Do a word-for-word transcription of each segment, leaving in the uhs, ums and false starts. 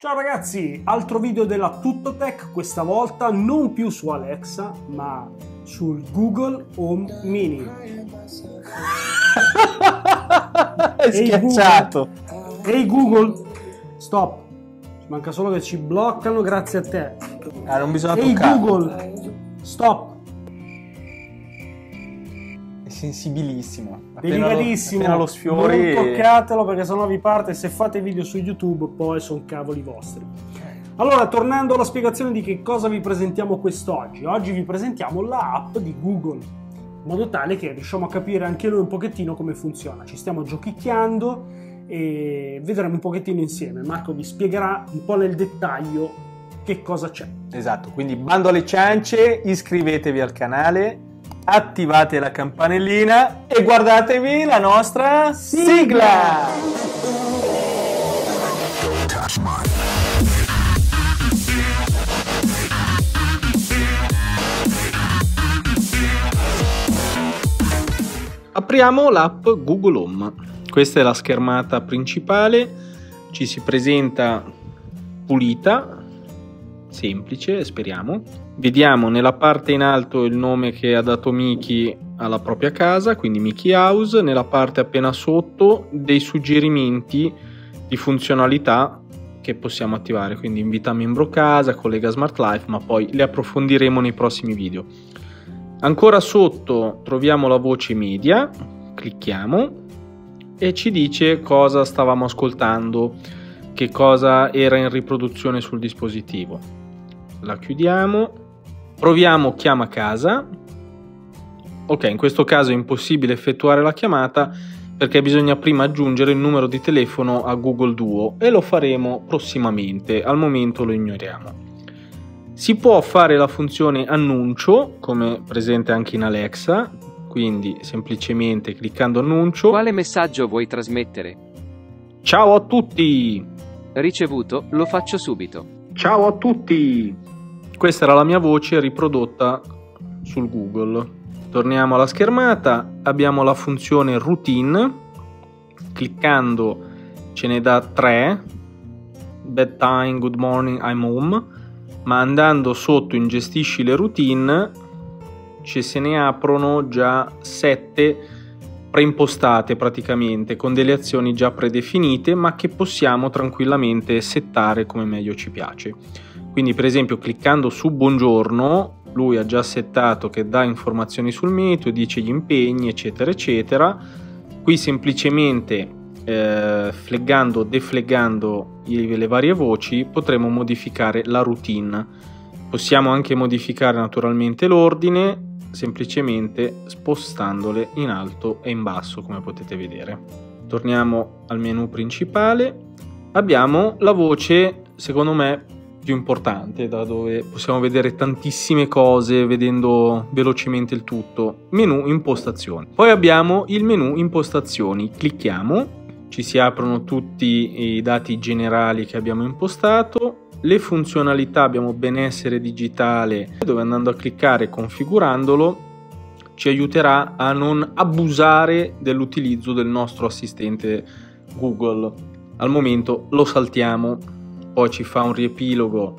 Ciao ragazzi, altro video della Tuttotech, questa volta non più su Alexa, ma sul Google Home Mini. È schiacciato. Ehi Google, stop. Ci manca solo che ci bloccano grazie a te. Ah, non bisogna Ehi toccare. Google, stop. È sensibilissimo. Appena Delicatissimo. Lo, appena lo sfiori. Non toccatelo perché sennò vi parte. Se fate video su YouTube poi sono cavoli vostri. Allora, tornando alla spiegazione di che cosa vi presentiamo quest'oggi. Oggi vi presentiamo l'app di Google, in modo tale che riusciamo a capire anche noi un pochettino come funziona. Ci stiamo giochicchiando e vedremo un pochettino insieme. Marco vi spiegherà un po' nel dettaglio che cosa c'è. Esatto, quindi bando alle ciance, iscrivetevi al canale, attivate la campanellina e guardatevi la nostra sigla! Apriamo l'app Google Home. Questa è la schermata principale, ci si presenta pulita, semplice, speriamo. Vediamo nella parte in alto il nome che ha dato Mickey alla propria casa, quindi Mickey House. Nella parte appena sotto dei suggerimenti di funzionalità che possiamo attivare, quindi invita membro casa, collega Smart Life, ma poi le approfondiremo nei prossimi video. Ancora sotto troviamo la voce media, clicchiamo e ci dice cosa stavamo ascoltando, che cosa era in riproduzione sul dispositivo. La chiudiamo, proviamo chiama casa. Ok, in questo caso è impossibile effettuare la chiamata perché bisogna prima aggiungere il numero di telefono a Google Duo e lo faremo prossimamente, al momento lo ignoriamo. Si può fare la funzione annuncio, come presente anche in Alexa, quindi semplicemente cliccando annuncio. Quale messaggio vuoi trasmettere? Ciao a tutti! Ricevuto, lo faccio subito. Ciao a tutti! Questa era la mia voce riprodotta sul Google. Torniamo alla schermata, abbiamo la funzione routine, cliccando ce ne dà tre, bedtime, good morning, I'm home, ma andando sotto in gestisci le routine ci se ne aprono già sette preimpostate praticamente, con delle azioni già predefinite ma che possiamo tranquillamente settare come meglio ci piace. Quindi per esempio cliccando su buongiorno lui ha già settato che dà informazioni sul meteo, dice gli impegni eccetera eccetera. Qui semplicemente eh, flaggando o deflaggando le varie voci potremo modificare la routine. Possiamo anche modificare naturalmente l'ordine semplicemente spostandole in alto e in basso, come potete vedere. Torniamo al menu principale, abbiamo la voce secondo me più importante, da dove possiamo vedere tantissime cose vedendo velocemente il tutto. Menu impostazioni, poi abbiamo il menu impostazioni, clicchiamo, ci si aprono tutti i dati generali che abbiamo impostato. Le funzionalità abbiamo benessere digitale, dove andando a cliccare configurandolo ci aiuterà a non abusare dell'utilizzo del nostro assistente Google. Al momento lo saltiamo, poi ci fa un riepilogo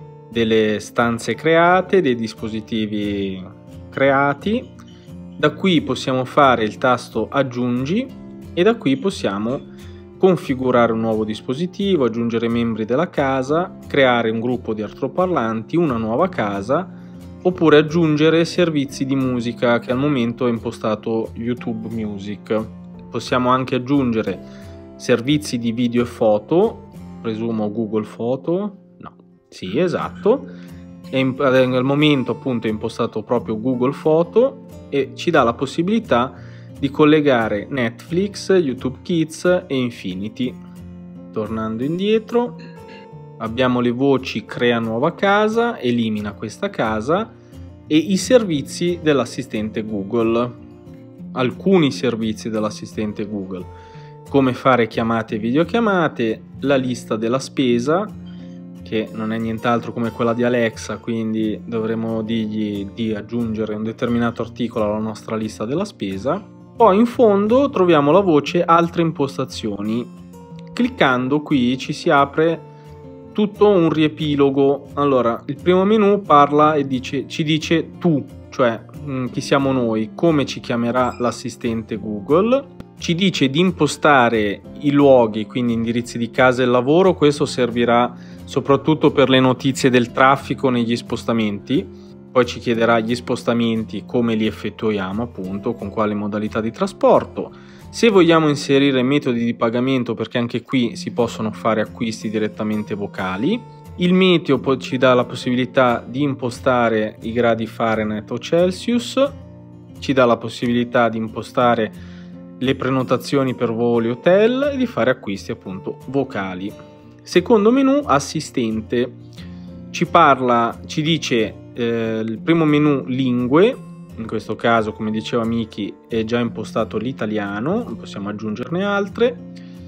delle stanze create, dei dispositivi creati. Da qui possiamo fare il tasto aggiungi e da qui possiamo configurare un nuovo dispositivo, aggiungere membri della casa, creare un gruppo di altoparlanti, una nuova casa, oppure aggiungere servizi di musica, che al momento è impostato YouTube Music. Possiamo anche aggiungere servizi di video e foto, presumo Google Foto, no, sì esatto, e in, al momento appunto è impostato proprio Google Foto e ci dà la possibilità di collegare Netflix, YouTube Kids e Infinity. Tornando indietro abbiamo le voci crea nuova casa, elimina questa casa e i servizi dell'assistente Google, alcuni servizi dell'assistente Google, come fare chiamate e videochiamate, la lista della spesa che non è nient'altro come quella di Alexa, quindi dovremo dirgli di aggiungere un determinato articolo alla nostra lista della spesa. Poi in fondo troviamo la voce altre impostazioni. Cliccando qui ci si apre tutto un riepilogo. Allora, il primo menu parla e dice, ci dice tu, cioè mh, chi siamo noi, come ci chiamerà l'assistente Google. Ci dice di impostare i luoghi, quindi indirizzi di casa e lavoro. Questo servirà soprattutto per le notizie del traffico negli spostamenti. Poi ci chiederà gli spostamenti, come li effettuiamo, appunto, con quale modalità di trasporto. Se vogliamo inserire metodi di pagamento, perché anche qui si possono fare acquisti direttamente vocali. Il meteo poi ci dà la possibilità di impostare i gradi Fahrenheit o Celsius. Ci dà la possibilità di impostare le prenotazioni per voli hotel e di fare acquisti appunto vocali. Secondo menu, assistente, ci parla, ci dice eh, il primo menu lingue, in questo caso come diceva Miki è già impostato l'italiano, possiamo aggiungerne altre,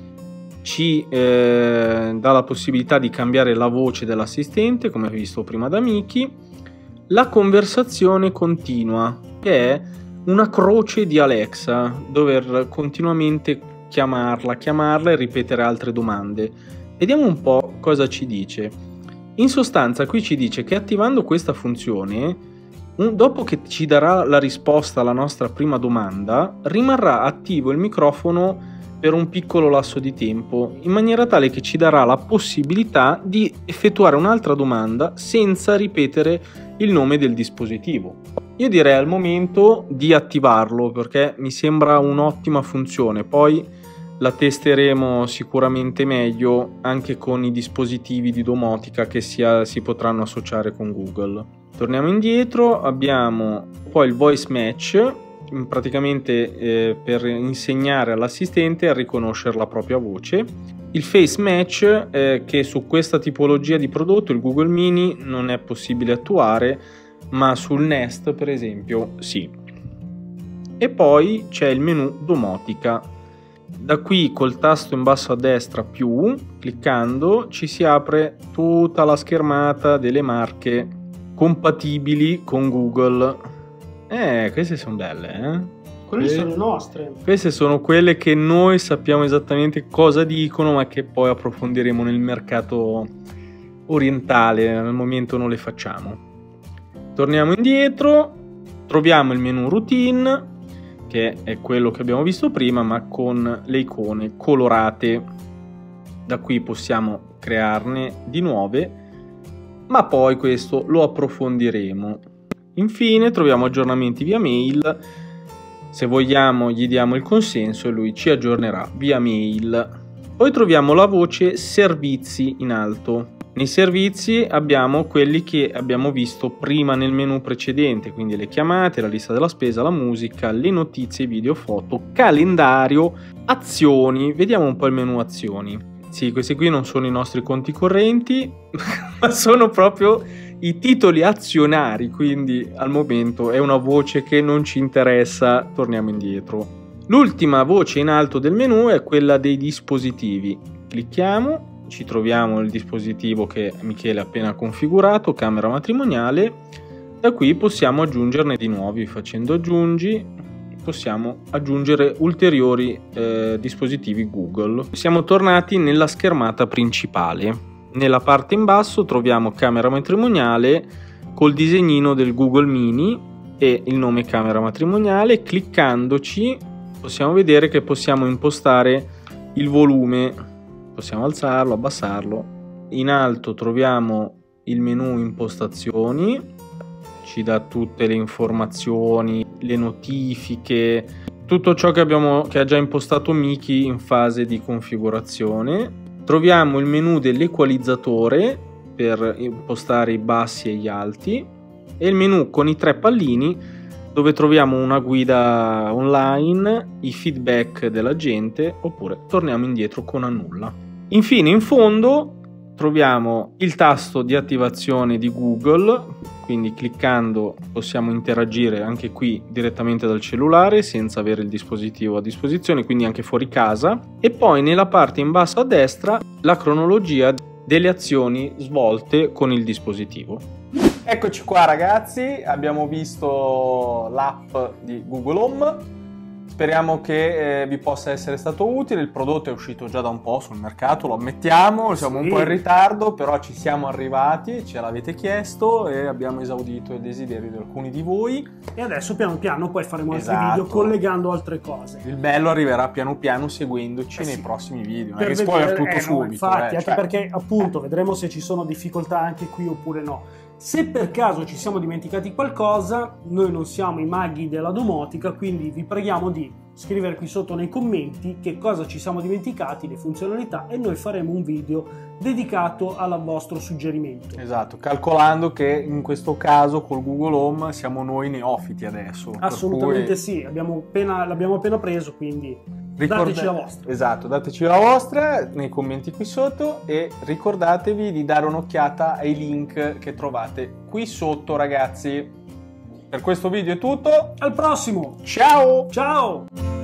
ci eh, dà la possibilità di cambiare la voce dell'assistente come visto prima da Miki, la conversazione continua che è una croce di Alexa, dover continuamente chiamarla, chiamarla e ripetere altre domande. Vediamo un po' cosa ci dice. In sostanza qui ci dice che attivando questa funzione, un, dopo che ci darà la risposta alla nostra prima domanda, rimarrà attivo il microfono per un piccolo lasso di tempo, in maniera tale che ci darà la possibilità di effettuare un'altra domanda senza ripetere il nome del dispositivo. Io direi al momento di attivarlo perché mi sembra un'ottima funzione, poi la testeremo sicuramente meglio anche con i dispositivi di domotica che sia, si potranno associare con Google. Torniamo indietro, abbiamo poi il voice match, praticamente eh, per insegnare all'assistente a riconoscere la propria voce. Il face match eh, che su questa tipologia di prodotto, il Google Mini, non è possibile attuare, ma sul Nest per esempio sì. E poi c'è il menu domotica. Da qui col tasto in basso a destra più, cliccando ci si apre tutta la schermata delle marche compatibili con Google. Eh, queste sono belle, eh? Quelle sono le nostre. Queste sono quelle che noi sappiamo esattamente cosa dicono, ma che poi approfondiremo nel mercato orientale. Al momento non le facciamo. Torniamo indietro, troviamo il menu routine, che è quello che abbiamo visto prima, ma con le icone colorate. Da qui possiamo crearne di nuove, ma poi questo lo approfondiremo. Infine troviamo aggiornamenti via mail. Se vogliamo gli diamo il consenso e lui ci aggiornerà via mail. Poi troviamo la voce servizi in alto. Nei servizi abbiamo quelli che abbiamo visto prima nel menu precedente, quindi le chiamate, la lista della spesa, la musica, le notizie, video, foto, calendario, azioni. Vediamo un po' il menu azioni. Sì, questi qui non sono i nostri conti correnti, ma sono proprio i titoli azionari, quindi al momento è una voce che non ci interessa, torniamo indietro. L'ultima voce in alto del menu è quella dei dispositivi. Clicchiamo. Ci troviamo il dispositivo che Michele ha appena configurato, camera matrimoniale. Da qui possiamo aggiungerne di nuovi, facendo aggiungi possiamo aggiungere ulteriori eh, dispositivi Google. Siamo tornati nella schermata principale. Nella parte in basso troviamo camera matrimoniale col disegnino del Google Mini e il nome camera matrimoniale. Cliccandoci possiamo vedere che possiamo impostare il volume. Possiamo alzarlo, abbassarlo. In alto troviamo il menu impostazioni, ci dà tutte le informazioni, le notifiche, tutto ciò che, abbiamo, che ha già impostato Miki in fase di configurazione. Troviamo il menu dell'equalizzatore per impostare i bassi e gli alti e il menu con i tre pallini dove troviamo una guida online, i feedback della gente oppure torniamo indietro con annulla. Infine in fondo troviamo il tasto di attivazione di Google, quindi cliccando possiamo interagire anche qui direttamente dal cellulare senza avere il dispositivo a disposizione, quindi anche fuori casa. E poi nella parte in basso a destra la cronologia delle azioni svolte con il dispositivo. Eccoci qua ragazzi, abbiamo visto l'app di Google Home. speriamo che eh, vi possa essere stato utile. Il prodotto è uscito già da un po' sul mercato, lo ammettiamo, siamo Sì. un po' in ritardo, però ci siamo arrivati, ce l'avete chiesto e abbiamo esaudito i desideri di alcuni di voi. E adesso piano piano poi faremo altri Esatto. video collegando altre cose. Il bello arriverà piano piano seguendoci Eh nei sì. prossimi video, non è Per che spoiler vedere- tutto eh, no, subito. infatti, eh, anche cioè. perché appunto vedremo se ci sono difficoltà anche qui oppure no. Se per caso ci siamo dimenticati qualcosa, noi non siamo i maghi della domotica, quindi vi preghiamo di scrivere qui sotto nei commenti che cosa ci siamo dimenticati, le funzionalità, e noi faremo un video dedicato al vostro suggerimento. Esatto, calcolando che in questo caso col Google Home siamo noi neofiti adesso. per Assolutamente cui sì, abbiamo appena, l'abbiamo appena preso, quindi ricorda- dateci la vostra. Esatto, dateci la vostra nei commenti qui sotto e ricordatevi di dare un'occhiata ai link che trovate qui sotto, ragazzi. Per questo video è tutto. Al prossimo, Ciao! ciao!